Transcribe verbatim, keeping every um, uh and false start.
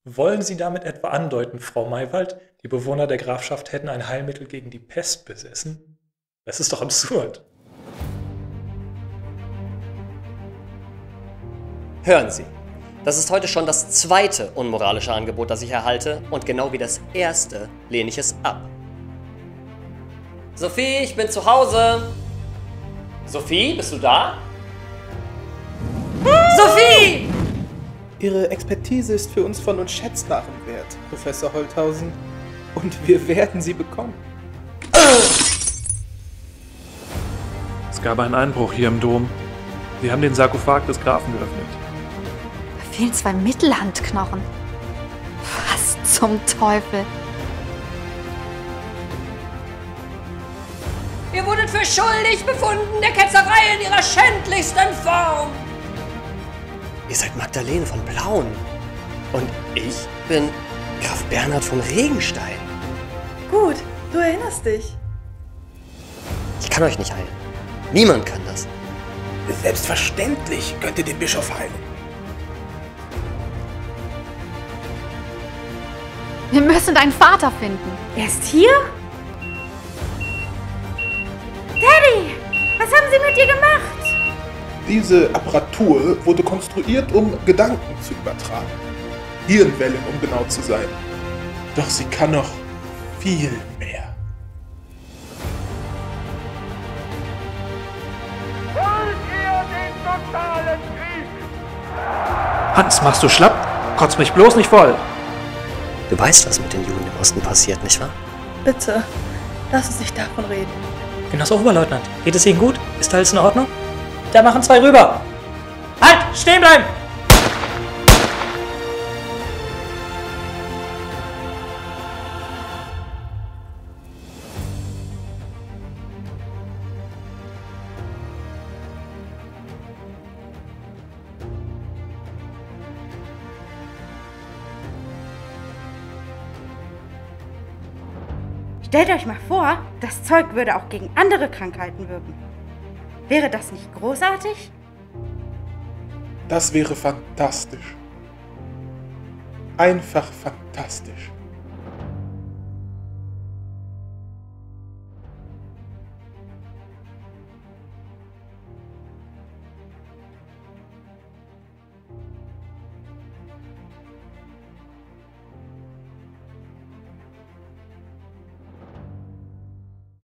Wollen Sie damit etwa andeuten, Frau Maywald, die Bewohner der Grafschaft hätten ein Heilmittel gegen die Pest besessen? Das ist doch absurd. Hören Sie, das ist heute schon das zweite unmoralische Angebot, das ich erhalte, und genau wie das erste lehne ich es ab. Sophie, ich bin zu Hause. Sophie, bist du da? Sophie! Ihre Expertise ist für uns von unschätzbarem Wert, Professor Holthausen. Und wir werden sie bekommen. Es gab einen Einbruch hier im Dom. Sie haben den Sarkophag des Grafen geöffnet. Da fehlen zwei Mittelhandknochen. Was zum Teufel? Ihr wurdet für schuldig befunden der Ketzerei in ihrer schändlichsten Form. Ihr seid Magdalene von Plauen. Und ich bin Graf Bernhard von Regenstein. Gut, du erinnerst dich. Ich kann euch nicht heilen. Niemand kann das. Selbstverständlich könnt ihr den Bischof heilen. Wir müssen deinen Vater finden. Er ist hier? Daddy, was haben sie mit dir gemacht? Diese Apparatur wurde konstruiert, um Gedanken zu übertragen. Hirnwellen, um genau zu sein. Doch sie kann noch viel mehr. Wollt ihr den totalen Krieg? Hans, machst du schlapp? Kotz mich bloß nicht voll. Du weißt, was mit den Juden im Osten passiert, nicht wahr? Bitte, lass uns nicht davon reden. Genosse Oberleutnant, geht es Ihnen gut? Ist alles in Ordnung? Da machen zwei rüber! Halt! Stehen bleiben! Stellt euch mal vor, das Zeug würde auch gegen andere Krankheiten wirken. Wäre das nicht großartig? Das wäre fantastisch. Einfach fantastisch.